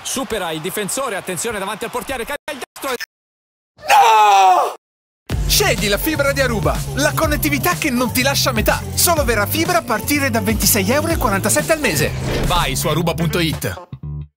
Supera il difensore, attenzione davanti al portiere, cambia il destro. No! Scegli la fibra di Aruba, la connettività che non ti lascia a metà. Solo vera fibra a partire da 26,47 € al mese. Vai su aruba.it.